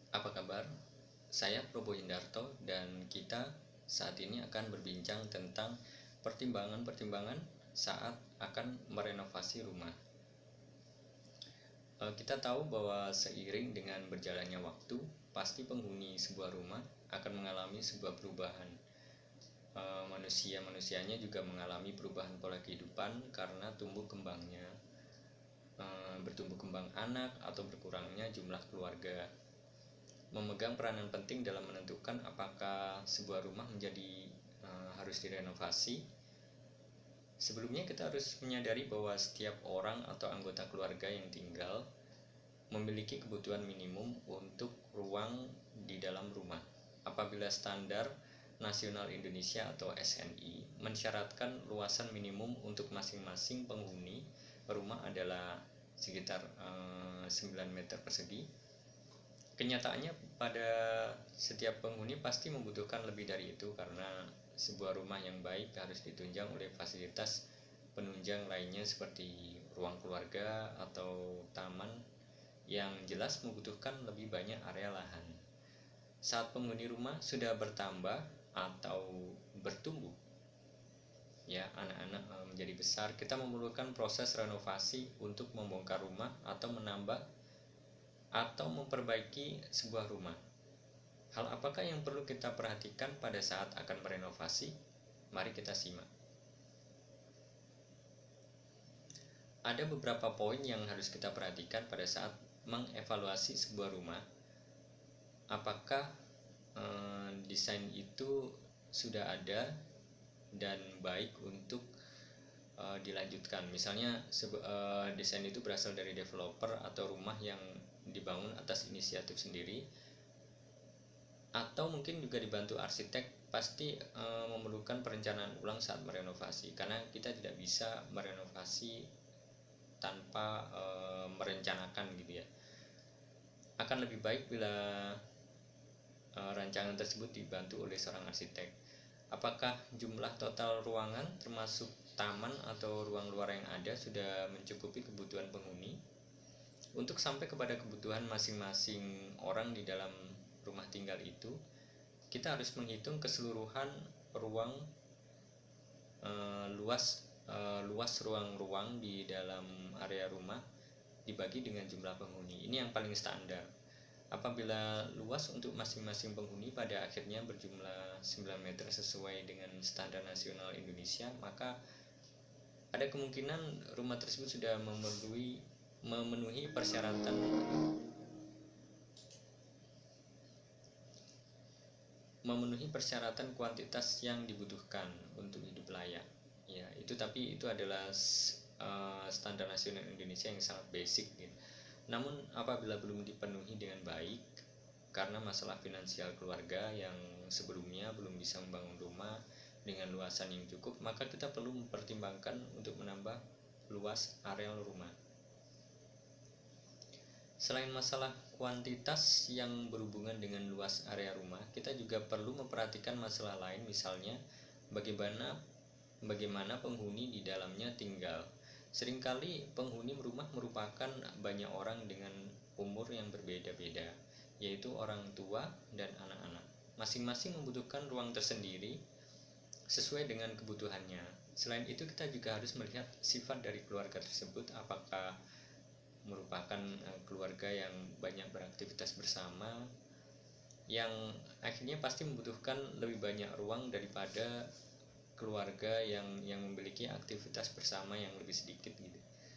Apa kabar? Saya Probo Indarto dan kita saat ini akan berbincang tentang pertimbangan-pertimbangan saat akan merenovasi rumah. Kita tahu bahwa seiring dengan berjalannya waktu, pasti penghuni sebuah rumah akan mengalami sebuah perubahan. Manusianya juga mengalami perubahan pola kehidupan karena tumbuh kembangnya, bertumbuh kembang anak atau berkurangnya jumlah keluarga. Memegang peranan penting dalam menentukan apakah sebuah rumah menjadi harus direnovasi. Sebelumnya kita harus menyadari bahwa setiap orang atau anggota keluarga yang tinggal memiliki kebutuhan minimum untuk ruang di dalam rumah. Apabila standar nasional Indonesia atau SNI mensyaratkan luasan minimum untuk masing-masing penghuni rumah adalah sekitar 9 meter persegi. Kenyataannya pada setiap penghuni pasti membutuhkan lebih dari itu karena sebuah rumah yang baik harus ditunjang oleh fasilitas penunjang lainnya seperti ruang keluarga atau taman yang jelas membutuhkan lebih banyak area lahan. Saat penghuni rumah sudah bertambah atau bertumbuh, ya anak-anak menjadi besar, kita memerlukan proses renovasi untuk membongkar rumah atau menambah atau memperbaiki sebuah rumah. Hal apakah yang perlu kita perhatikan pada saat akan merenovasi? Mari kita simak. Ada beberapa poin yang harus kita perhatikan pada saat mengevaluasi sebuah rumah. Apakah desain itu sudah ada dan baik untuk dilanjutkan. Misalnya desain itu berasal dari developer atau rumah yang dibangun atas inisiatif sendiri, atau mungkin juga dibantu arsitek. Pasti memerlukan perencanaan ulang saat merenovasi, karena kita tidak bisa merenovasi tanpa merencanakan gitu ya. Akan lebih baik bila rancangan tersebut dibantu oleh seorang arsitek. Apakah jumlah total ruangan termasuk taman atau ruang luar yang ada sudah mencukupi kebutuhan penghuni? Untuk sampai kepada kebutuhan masing-masing orang di dalam rumah tinggal itu, kita harus menghitung keseluruhan ruang luas ruang-ruang di dalam area rumah dibagi dengan jumlah penghuni. Ini yang paling standar. Apabila luas untuk masing-masing penghuni pada akhirnya berjumlah 9 meter sesuai dengan standar nasional Indonesia, maka ada kemungkinan rumah tersebut sudah memenuhi persyaratan kuantitas yang dibutuhkan untuk hidup layak. Ya, itu adalah standar nasional Indonesia yang sangat basic gitu. Namun apabila belum dipenuhi dengan baik karena masalah finansial keluarga yang sebelumnya belum bisa membangun rumah dengan luasan yang cukup, maka kita perlu mempertimbangkan untuk menambah luas areal rumah. Selain masalah kuantitas yang berhubungan dengan luas area rumah, kita juga perlu memperhatikan masalah lain, misalnya bagaimana penghuni di dalamnya tinggal. Seringkali penghuni rumah merupakan banyak orang dengan umur yang berbeda-beda, yaitu orang tua dan anak-anak. Masing-masing membutuhkan ruang tersendiri sesuai dengan kebutuhannya. Selain itu, kita juga harus melihat sifat dari keluarga tersebut, apakah merupakan keluarga yang banyak beraktivitas bersama, yang akhirnya pasti membutuhkan lebih banyak ruang daripada keluarga yang memiliki aktivitas bersama yang lebih sedikit gitu.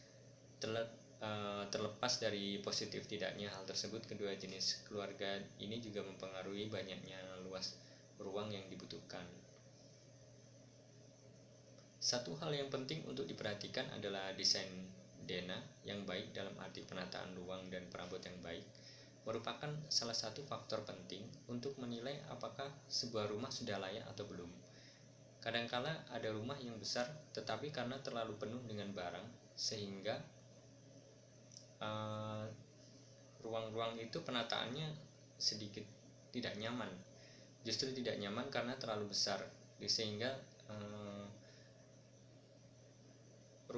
Terlepas dari positif tidaknya hal tersebut, kedua jenis keluarga ini juga mempengaruhi banyaknya luas ruang yang dibutuhkan. Satu hal yang penting untuk diperhatikan adalah desain dena yang baik dalam arti penataan ruang dan perabot yang baik merupakan salah satu faktor penting untuk menilai apakah sebuah rumah sudah layak atau belum. Kadangkala ada rumah yang besar tetapi karena terlalu penuh dengan barang sehingga ruang-ruang itu penataannya sedikit tidak nyaman. Justru tidak nyaman karena terlalu besar, sehingga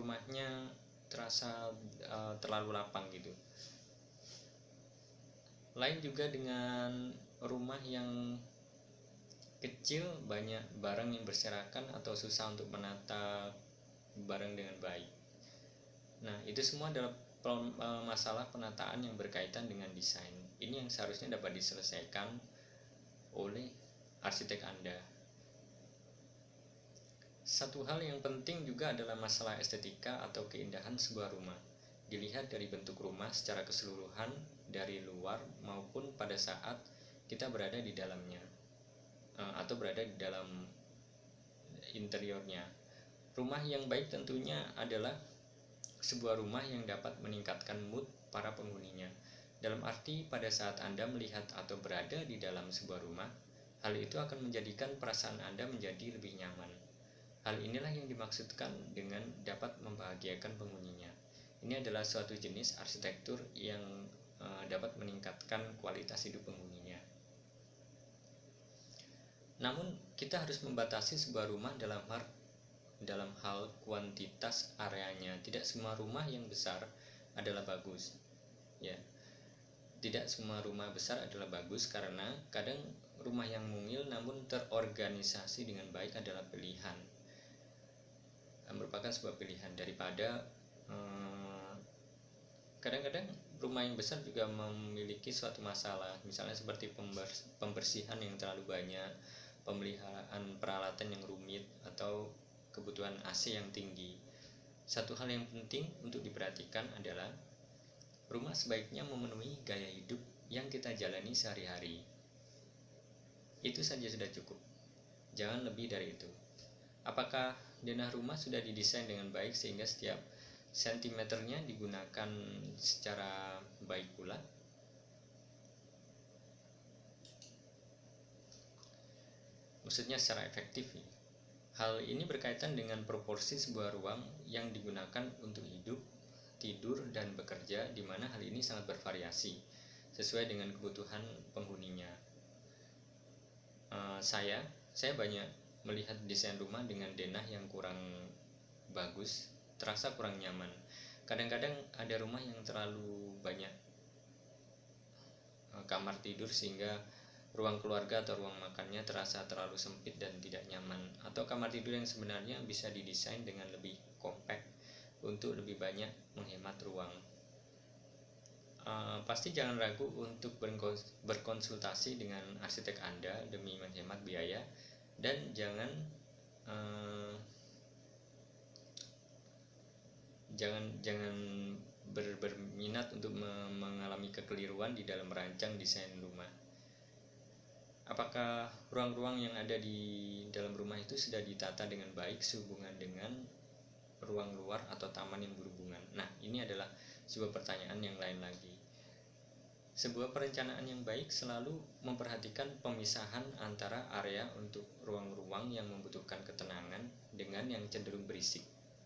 rumahnya terasa terlalu lapang gitu. Lain juga dengan rumah yang kecil, banyak barang yang berserakan atau susah untuk menata barang dengan baik. Nah, itu semua adalah masalah penataan yang berkaitan dengan desain. Ini yang seharusnya dapat diselesaikan oleh arsitek Anda. Satu hal yang penting juga adalah masalah estetika atau keindahan sebuah rumah. Dilihat dari bentuk rumah secara keseluruhan, dari luar maupun pada saat kita berada di dalamnya, atau berada di dalam interiornya. Rumah yang baik tentunya adalah sebuah rumah yang dapat meningkatkan mood para penghuninya. Dalam arti pada saat Anda melihat atau berada di dalam sebuah rumah, hal itu akan menjadikan perasaan Anda menjadi lebih nyaman. Hal inilah yang dimaksudkan dengan dapat membahagiakan penghuninya. Ini adalah suatu jenis arsitektur yang dapat meningkatkan kualitas hidup penghuninya. Namun, kita harus membatasi sebuah rumah dalam hal kuantitas areanya. Tidak semua rumah yang besar adalah bagus. Ya. Tidak semua rumah besar adalah bagus karena kadang rumah yang mungil namun terorganisasi dengan baik adalah pilihan. Merupakan sebuah pilihan daripada kadang-kadang rumah yang besar juga memiliki suatu masalah, misalnya seperti pembersihan yang terlalu banyak, pemeliharaan peralatan yang rumit, atau kebutuhan AC yang tinggi. Satu hal yang penting untuk diperhatikan adalah rumah sebaiknya memenuhi gaya hidup yang kita jalani sehari-hari. Itu saja sudah cukup, jangan lebih dari itu. Apakah denah rumah sudah didesain dengan baik sehingga setiap sentimeternya digunakan secara baik pula? Maksudnya secara efektif. Hal ini berkaitan dengan proporsi sebuah ruang yang digunakan untuk hidup, tidur, dan bekerja, di mana hal ini sangat bervariasi sesuai dengan kebutuhan penghuninya. Saya banyak melihat desain rumah dengan denah yang kurang bagus, terasa kurang nyaman. Kadang-kadang ada rumah yang terlalu banyak kamar tidur sehingga ruang keluarga atau ruang makannya terasa terlalu sempit dan tidak nyaman, atau kamar tidur yang sebenarnya bisa didesain dengan lebih kompak untuk lebih banyak menghemat ruang. Pasti jangan ragu untuk berkonsultasi dengan arsitek Anda demi menghemat biaya, dan jangan berminat untuk mengalami kekeliruan di dalam merancang desain rumah. Apakah ruang-ruang yang ada di dalam rumah itu sudah ditata dengan baik sehubungan dengan ruang luar atau taman yang berhubungan? Nah, ini adalah sebuah pertanyaan yang lain lagi. Sebuah perencanaan yang baik selalu memperhatikan pemisahan antara area untuk ruang-ruang yang membutuhkan ketenangan dengan yang cenderung berisik.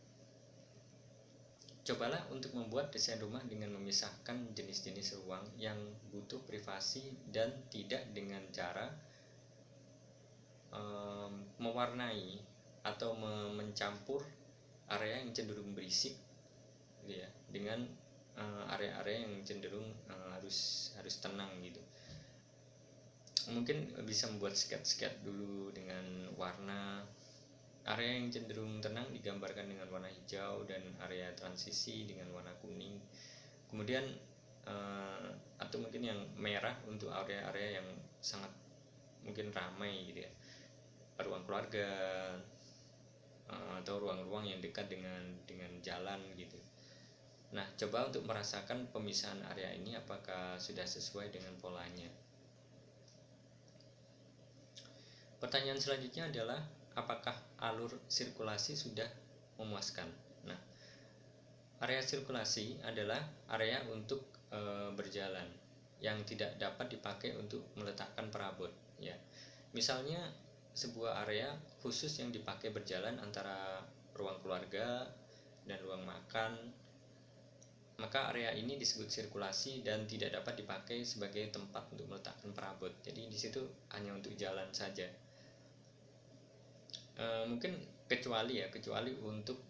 Cobalah untuk membuat desain rumah dengan memisahkan jenis-jenis ruang yang butuh privasi dan tidak dengan cara mewarnai atau mencampur area yang cenderung berisik, ya, dengan area-area yang cenderung harus tenang gitu. Mungkin bisa membuat sket dulu dengan warna. Area yang cenderung tenang digambarkan dengan warna hijau dan area transisi dengan warna kuning. Kemudian atau mungkin yang merah untuk area-area yang sangat mungkin ramai gitu ya, ruang keluarga atau ruang-ruang yang dekat dengan jalan gitu. Nah, coba untuk merasakan pemisahan area ini apakah sudah sesuai dengan polanya. Pertanyaan selanjutnya adalah apakah alur sirkulasi sudah memuaskan? Nah, area sirkulasi adalah area untuk berjalan yang tidak dapat dipakai untuk meletakkan perabot, ya. Misalnya sebuah area khusus yang dipakai berjalan antara ruang keluarga dan ruang makan, maka area ini disebut sirkulasi dan tidak dapat dipakai sebagai tempat untuk meletakkan perabot. Jadi di situ hanya untuk jalan saja. Mungkin kecuali untuk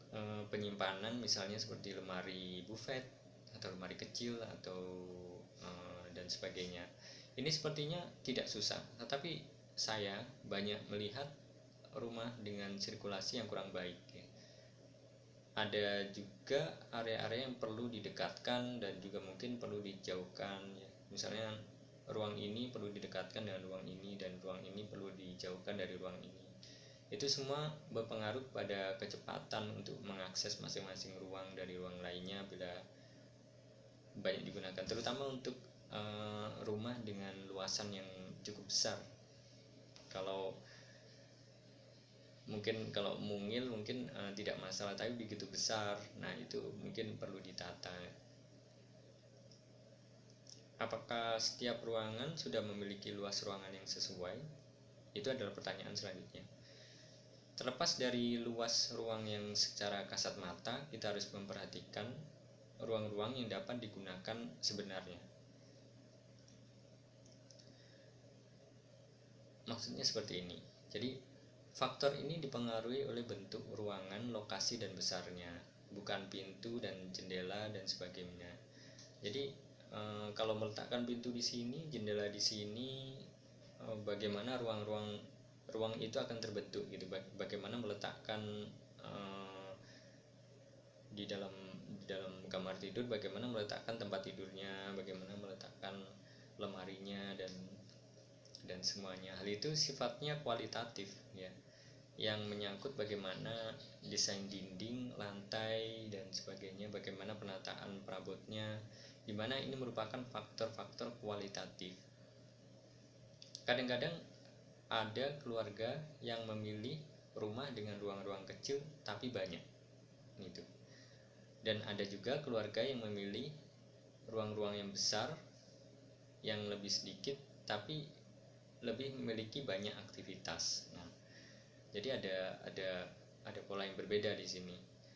penyimpanan, misalnya seperti lemari buffet atau lemari kecil atau dan dan sebagainya. Ini sepertinya tidak susah, tetapi saya banyak melihat rumah dengan sirkulasi yang kurang baik ya. Ada juga area-area yang perlu didekatkan dan juga mungkin perlu dijauhkan ya. Misalnya ruang ini perlu didekatkan dengan ruang ini, dan ruang ini perlu dijauhkan dari ruang ini. Itu semua berpengaruh pada kecepatan untuk mengakses masing-masing ruang dari ruang lainnya bila banyak digunakan, terutama untuk rumah dengan luasan yang cukup besar. Kalau mungil mungkin tidak masalah, tapi begitu besar, nah itu mungkin perlu ditata. Apakah setiap ruangan sudah memiliki luas ruangan yang sesuai? Itu adalah pertanyaan selanjutnya. Terlepas dari luas ruang yang secara kasat mata, kita harus memperhatikan ruang-ruang yang dapat digunakan sebenarnya. Maksudnya seperti ini. Jadi, faktor ini dipengaruhi oleh bentuk ruangan, lokasi, dan besarnya, bukan pintu dan jendela dan sebagainya. Jadi, kalau meletakkan pintu di sini, jendela di sini, bagaimana ruang itu akan terbentuk gitu. Bagaimana meletakkan di dalam kamar tidur, bagaimana meletakkan tempat tidurnya, bagaimana meletakkan lemarinya dan semuanya. Hal itu sifatnya kualitatif ya, yang menyangkut bagaimana desain dinding, lantai dan sebagainya, bagaimana penataan perabotnya, di mana ini merupakan faktor-faktor kualitatif. Kadang-kadang ada keluarga yang memilih rumah dengan ruang-ruang kecil tapi banyak gitu. Dan ada juga keluarga yang memilih ruang-ruang yang besar yang lebih sedikit tapi lebih memiliki banyak aktivitas. Nah, jadi ada pola yang berbeda di sini.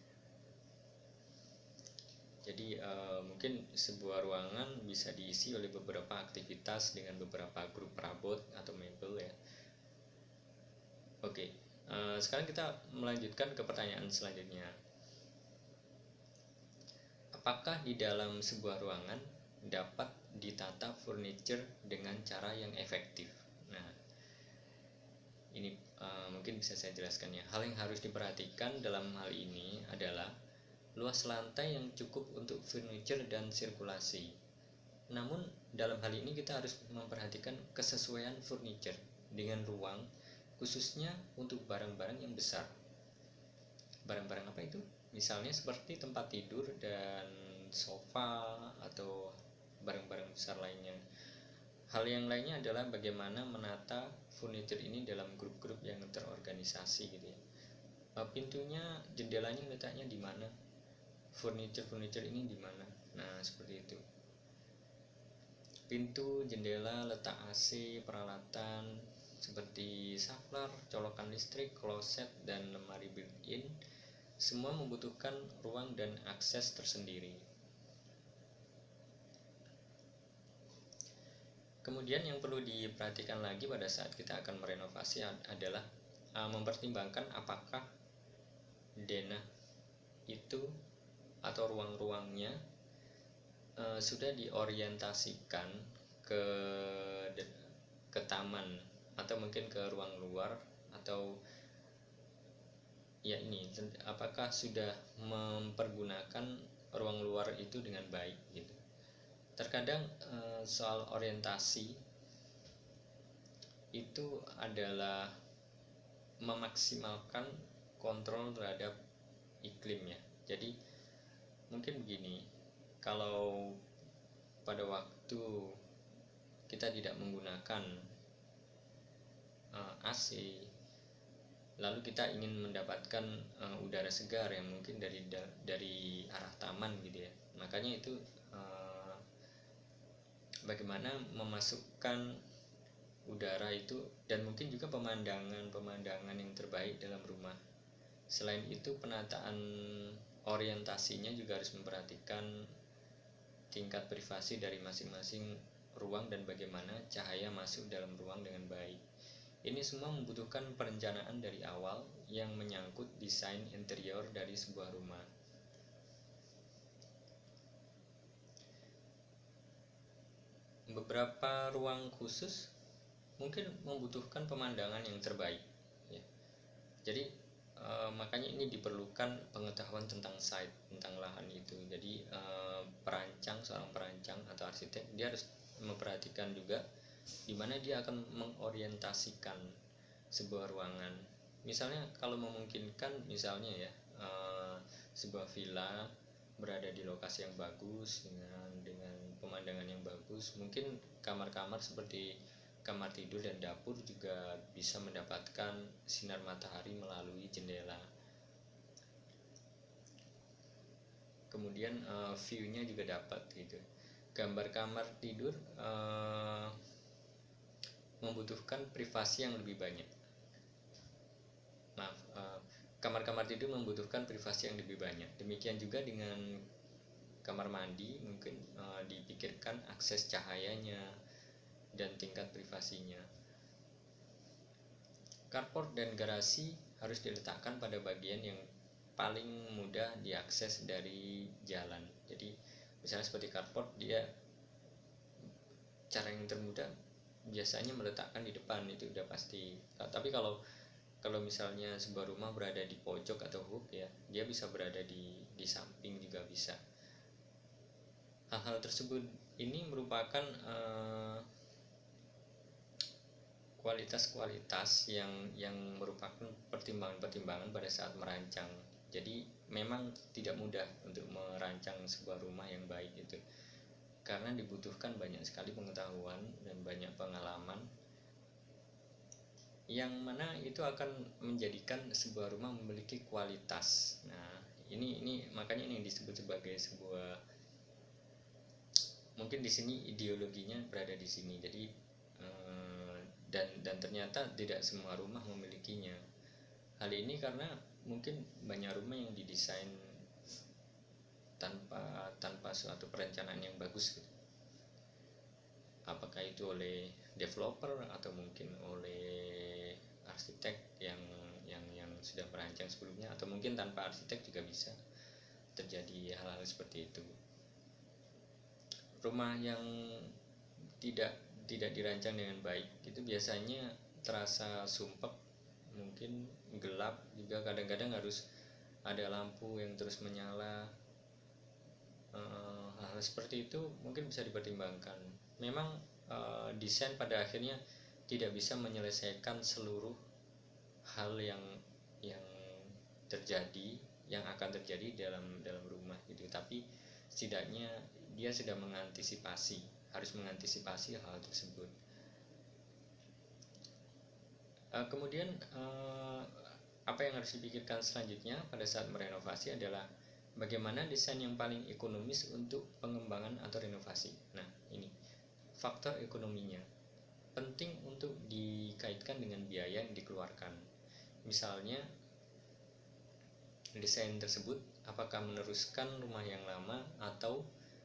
Jadi mungkin sebuah ruangan bisa diisi oleh beberapa aktivitas dengan beberapa grup perabot atau mebel ya. Oke, sekarang kita melanjutkan ke pertanyaan selanjutnya. Apakah di dalam sebuah ruangan dapat ditata furniture dengan cara yang efektif? Nah, ini mungkin bisa saya jelaskan ya. Hal yang harus diperhatikan dalam hal ini adalah luas lantai yang cukup untuk furniture dan sirkulasi. Namun dalam hal ini kita harus memperhatikan kesesuaian furniture dengan ruang, khususnya untuk barang-barang yang besar. Barang-barang apa itu? Misalnya seperti tempat tidur dan sofa atau barang-barang besar lainnya. Hal yang lainnya adalah bagaimana menata furniture ini dalam grup-grup yang terorganisasi gitu ya. Pintunya, jendelanya letaknya di mana? Furniture ini di mana? Nah, seperti itu. Pintu, jendela, letak AC, peralatan seperti saklar, colokan listrik, kloset, dan lemari built-in semua membutuhkan ruang dan akses tersendiri. Kemudian yang perlu diperhatikan lagi pada saat kita akan merenovasi adalah mempertimbangkan apakah denah itu atau ruang-ruangnya sudah diorientasikan ke taman atau mungkin ke ruang luar, atau ya ini apakah sudah mempergunakan ruang luar itu dengan baik gitu. Terkadang soal orientasi itu adalah memaksimalkan kontrol terhadap iklimnya. Jadi mungkin begini, kalau pada waktu kita tidak menggunakan AC, lalu kita ingin mendapatkan udara segar yang mungkin dari arah taman gitu ya, makanya itu bagaimana memasukkan udara itu dan mungkin juga pemandangan yang terbaik dalam rumah. Selain itu, penataan orientasinya juga harus memperhatikan tingkat privasi dari masing-masing ruang dan bagaimana cahaya masuk dalam ruang dengan baik. Ini semua membutuhkan perencanaan dari awal yang menyangkut desain interior dari sebuah rumah. beberapa ruang khusus mungkin membutuhkan pemandangan yang terbaik ya. Jadi makanya ini diperlukan pengetahuan tentang site, tentang lahan itu. Jadi seorang perancang atau arsitek dia harus memperhatikan juga di mana dia akan mengorientasikan sebuah ruangan. Misalnya kalau memungkinkan, misalnya ya sebuah villa berada di lokasi yang bagus dengan pemandangan yang bagus, mungkin kamar-kamar seperti kamar tidur dan dapur juga bisa mendapatkan sinar matahari melalui jendela. Kemudian view-nya juga dapat gitu. Gambar kamar tidur membutuhkan privasi yang lebih banyak. Kamar-kamar tidur membutuhkan privasi yang lebih banyak. Demikian juga dengan kamar mandi, mungkin dipikirkan akses cahayanya dan tingkat privasinya. Carport dan garasi harus diletakkan pada bagian yang paling mudah diakses dari jalan. Jadi misalnya seperti carport, dia cara yang termudah biasanya meletakkan di depan, itu udah pasti. Tapi kalau misalnya sebuah rumah berada di pojok atau hook ya, dia bisa berada di samping juga bisa. Hal-hal tersebut ini merupakan kualitas-kualitas yang merupakan pertimbangan-pertimbangan pada saat merancang. Jadi memang tidak mudah untuk merancang sebuah rumah yang baik itu, karena dibutuhkan banyak sekali pengetahuan dan banyak pengalaman yang mana itu akan menjadikan sebuah rumah memiliki kualitas. Nah, ini makanya ini disebut sebagai sebuah, mungkin di sini ideologinya berada di sini. Jadi dan ternyata tidak semua rumah memilikinya. Hal ini karena mungkin banyak rumah yang didesain tanpa suatu perencanaan yang bagus gitu. Apakah itu oleh developer atau mungkin oleh arsitek yang sudah merancang sebelumnya, atau mungkin tanpa arsitek juga bisa terjadi hal-hal seperti itu. Rumah yang tidak dirancang dengan baik itu biasanya terasa sumpek, mungkin gelap juga, kadang-kadang harus ada lampu yang terus menyala. Hal seperti itu mungkin bisa dipertimbangkan. Memang desain pada akhirnya tidak bisa menyelesaikan seluruh hal yang akan terjadi dalam rumah gitu, tapi setidaknya dia sudah harus mengantisipasi hal tersebut. Kemudian apa yang harus dipikirkan selanjutnya pada saat merenovasi adalah bagaimana desain yang paling ekonomis untuk pengembangan atau renovasi. Nah, ini faktor ekonominya penting untuk dikaitkan dengan biaya yang dikeluarkan. Misalnya desain tersebut apakah meneruskan rumah yang lama atau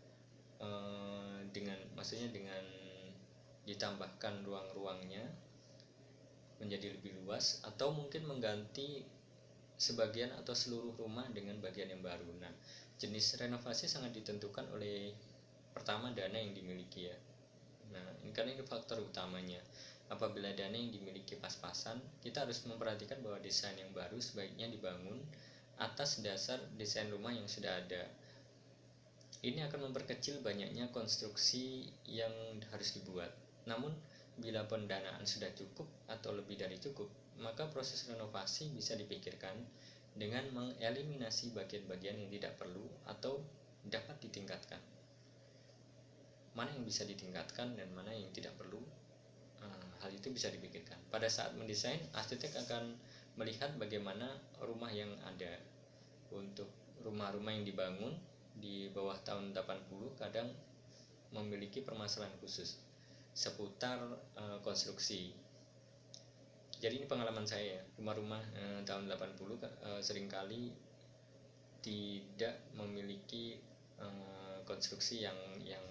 dengan ditambahkan ruang-ruangnya menjadi lebih luas, atau mungkin mengganti sebagian atau seluruh rumah dengan bagian yang baru. Nah, jenis renovasi sangat ditentukan oleh pertama dana yang dimiliki ya. Nah, karena ini faktor utamanya. Apabila dana yang dimiliki pas-pasan, kita harus memperhatikan bahwa desain yang baru sebaiknya dibangun atas dasar desain rumah yang sudah ada. Ini akan memperkecil banyaknya konstruksi yang harus dibuat. Namun, bila pendanaan sudah cukup atau lebih dari cukup, maka proses renovasi bisa dipikirkan dengan mengeliminasi bagian-bagian yang tidak perlu atau dapat ditingkatkan. Mana yang bisa ditingkatkan dan mana yang tidak perlu, hal itu bisa dipikirkan. Pada saat mendesain, arsitek akan melihat bagaimana rumah yang ada. Untuk rumah-rumah yang dibangun di bawah tahun 80 kadang memiliki permasalahan khusus seputar konstruksi. Jadi ini pengalaman saya, rumah-rumah tahun 80 seringkali tidak memiliki konstruksi yang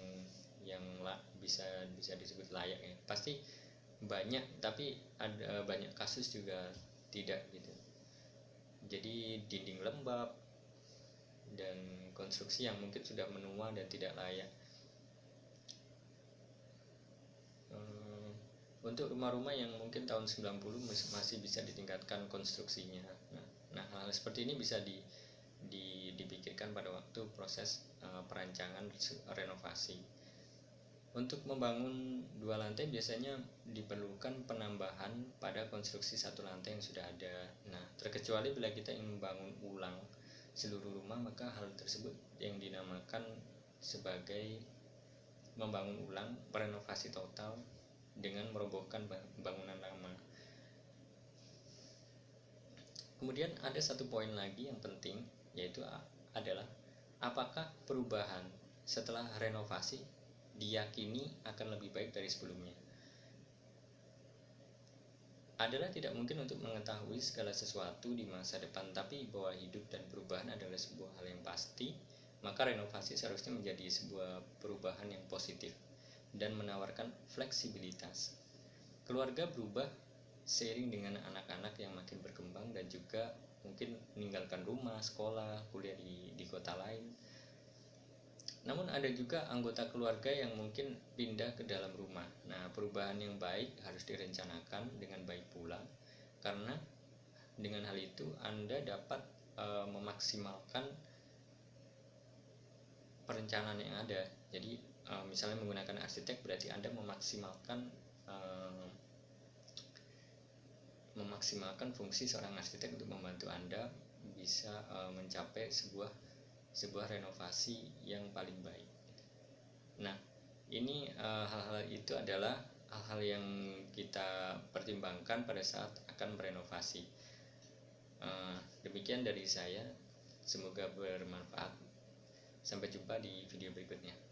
bisa disebut layak ya. Pasti banyak, tapi ada banyak kasus juga tidak gitu. Jadi dinding lembab dan konstruksi yang mungkin sudah menua dan tidak layak. Untuk rumah-rumah yang mungkin tahun 90 masih bisa ditingkatkan konstruksinya. Nah, hal seperti ini bisa dipikirkan pada waktu proses perancangan renovasi. Untuk membangun 2 lantai biasanya diperlukan penambahan pada konstruksi 1 lantai yang sudah ada. Nah, terkecuali bila kita ingin membangun ulang seluruh rumah, maka hal tersebut yang dinamakan sebagai membangun ulang, renovasi total dengan merobohkan bangunan lama. Kemudian ada satu poin lagi yang penting, yaitu adalah apakah perubahan setelah renovasi diyakini akan lebih baik dari sebelumnya. Adalah tidak mungkin untuk mengetahui segala sesuatu di masa depan, tapi bahwa hidup dan perubahan adalah sebuah hal yang pasti, maka renovasi seharusnya menjadi sebuah perubahan yang positif dan menawarkan fleksibilitas. Keluarga berubah seiring dengan anak-anak yang makin berkembang dan juga mungkin meninggalkan rumah, sekolah, kuliah di kota lain. Namun ada juga anggota keluarga yang mungkin pindah ke dalam rumah. Nah, perubahan yang baik harus direncanakan dengan baik pula, karena dengan hal itu Anda dapat memaksimalkan perencanaan yang ada. Jadi misalnya menggunakan arsitek, berarti Anda memaksimalkan fungsi seorang arsitek untuk membantu Anda bisa mencapai sebuah renovasi yang paling baik. Nah, ini hal-hal itu adalah hal-hal yang kita pertimbangkan pada saat akan merenovasi. Demikian dari saya, semoga bermanfaat. Sampai jumpa di video berikutnya.